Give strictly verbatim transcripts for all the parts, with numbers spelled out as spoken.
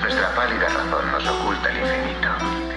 Nuestra pálida razón nos oculta el infinito.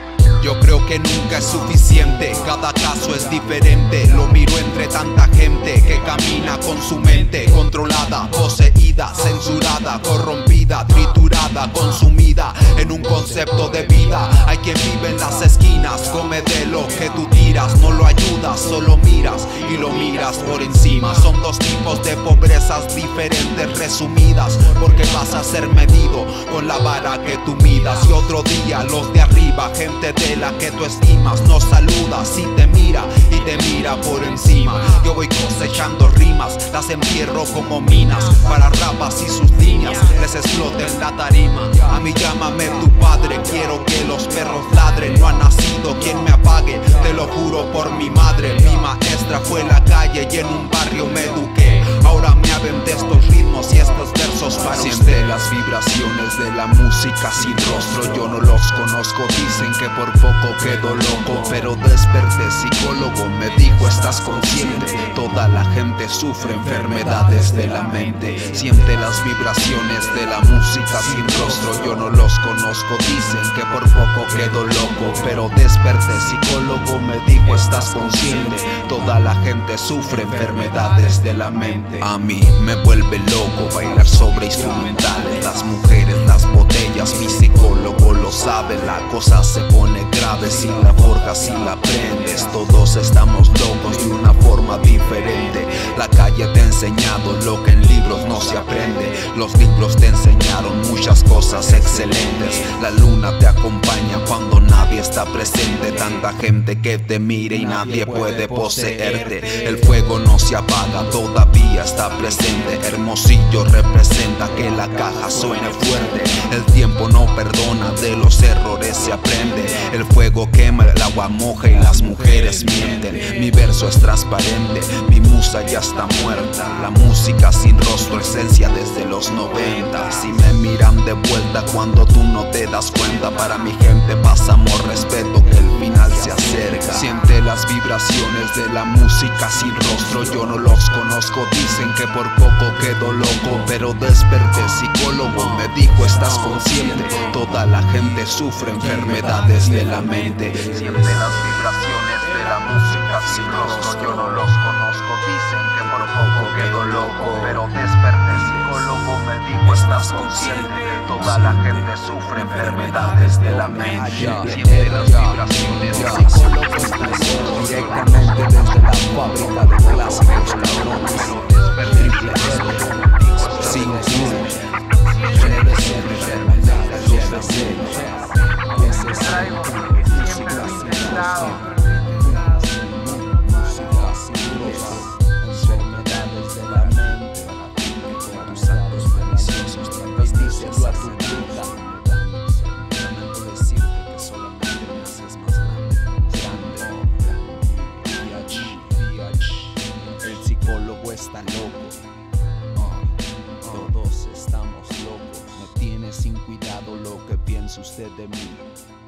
Yo creo que nunca es suficiente, cada caso es diferente. Lo miro entre tanta gente que camina con su mente controlada, poseída, censurada, corrompida, triturada, consumida en un concepto de vida. Hay quien vive en las esquinas, come de lo que tú tiras, no lo ayudas, solo miras y lo miras por encima. Son dos tipos de pobrezas diferentes resumidas, porque vas a ser medido con la vara que tú midas. Y otro día los de arriba, gente de la que tú estimas, nos saludas y te mira y te mira por encima. Yo voy cosechando rimas, las entierro como minas, para rapas y sus líneas les exploten la tarima. A mí llámame tu padre, quiero que los perros ladren. No ha nacido quien me apague, te lo juro por mi madre. Mi maestra fue la calle y en un barrio me eduqué. Ahora me aventé estos ritmos y estos versos para Siente usted. las vibraciones de la música sin rostro, yo no los conozco. Dicen que por poco quedo loco, pero desperté. Psicólogo me dijo, estás consciente. Toda la gente sufre enfermedades de la mente. Siente las vibraciones de la música sin rostro, yo no los conozco. Dicen que por poco quedo loco, pero desperté. Psicólogo me dijo, estás consciente. Toda la gente sufre enfermedades de la mente. A mí me vuelve loco bailar sobre instrumentales, las mujeres, las botellas. Mi psicólogo lo sabe, la cosa se pone grave si la forjas, si la prendes. Todos estamos locos de una forma diferente. La calle te ha enseñado lo que en libros no se aprende. Los libros te enseñaron muchas cosas excelentes. La luna te acompaña cuando nadie está presente. Tanta gente que te mire y nadie puede poseerte. El fuego no se apaga, todavía está presente. Hermosillo representa que la caja suene fuerte. El tiempo no perdona, de los errores se aprende. El fuego quema, el agua moja y las mujeres mienten. Mi verso es transparente, mi musa ya está muerta. La música sin rostro, esencia desde los noventa. Si me miran de vuelta cuando tú no te das cuenta, para mi gente paz, amor, respeto, que el final se acerca. Siente las vibraciones de la música sin rostro, yo no los conozco. Dicen que por poco quedo loco, pero desperté. Psicólogo me dijo, estás consciente. Toda la gente sufre enfermedades de la mente. Siente las vibraciones de la música sin rostro, yo no los conozco. Dicen que por poco quedo loco, pero desperté. Psicólogo me dijo, estás consciente. Toda la gente sufre enfermedades de la mente. Siente las vibraciones de la música directamente desde la fábrica de clásicos, cabrones. Triple R, sin club, debe ser enfermedad, debe ser. Ese es el música sin rostro, música sin rostro, enfermedades de la mente. Con tus actos deliciosos transmites a tu vida. Lamento decirte que solamente me haces más grande, grande. El psicólogo está loco, uh, todos estamos locos. Me tiene sin cuidado lo que piensa usted de mí.